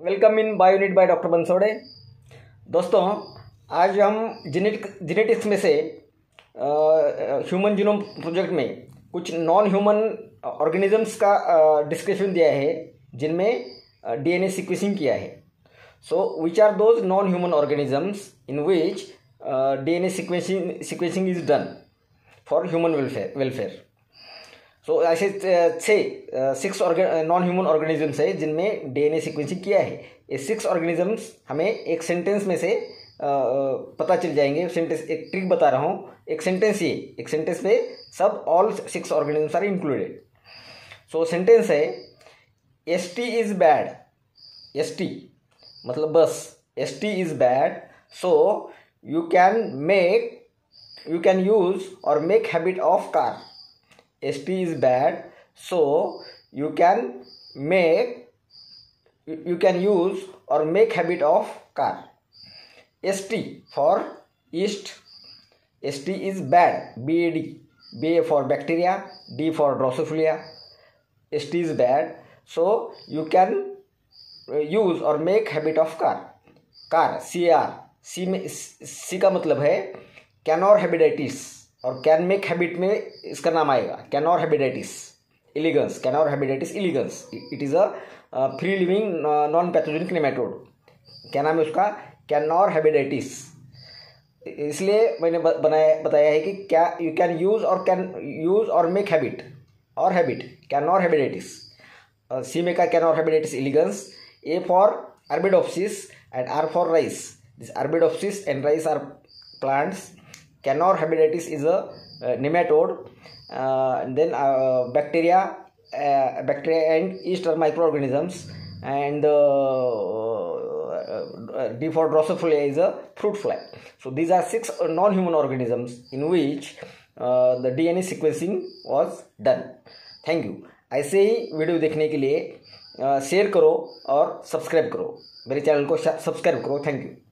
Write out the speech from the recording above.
Welcome in Bionite by doctor Bansode. दोस्तों, आज हम जेनेटिक्स में से ह्यूमन जीनोम प्रोजेक्ट में कुछ नॉन ह्यूमन ऑर्गेनिजम्स का डिस्क्रिप्शन दिया है जिनमें डीएनए सीक्वेंसिंग किया है। So which are those non human organisms in which DNA sequencing is done for human welfare. So ऐसे 6 नॉन ह्यूमन ऑर्गेनिजम्स है जिनमें डीएनए सीक्वेंसिंग किया है। ये 6 ऑर्गेनिजम्स हमें एक सेंटेंस में से पता चल जाएंगे। सेंटेंस एक ट्रिक बता रहा हूँ। एक सेंटेंस में सब all 6 organisms are included. So sentence है ST इज बैड। ST मतलब बस, ST is bad, so you can use or make habit of car. ST is bad, so you can use or make habit of car. ST for yeast. ST is bad, BAD. B for bacteria, D for Drosophila. ST is bad, so you can use or make habit of car. car, CAR. C का मतलब है कैनोर हेबिडाइटिस, और can make habit में इसका नाम आएगा Caenorhabditis elegans. It is a free living non pathogenic nematode. क्या नाम है उसका? कैनोर हेबिडाइटिस। इसलिए मैंने बताया है कि क्या you can use or make habit Caenorhabditis. C में का Caenorhabditis elegans. A for Arabidopsis and R for rice. This Arabidopsis and rice are plants. Canor hebidatis is a nematode. Then bacteria and yeast are microorganisms, and D for Drosophila is a fruit fly. So these are 6 non-human organisms in which the DNA sequencing was done. Thank you. ऐसे ही video देखने के लिए share करो और subscribe करो। मेरे channel को subscribe करो। Thank you.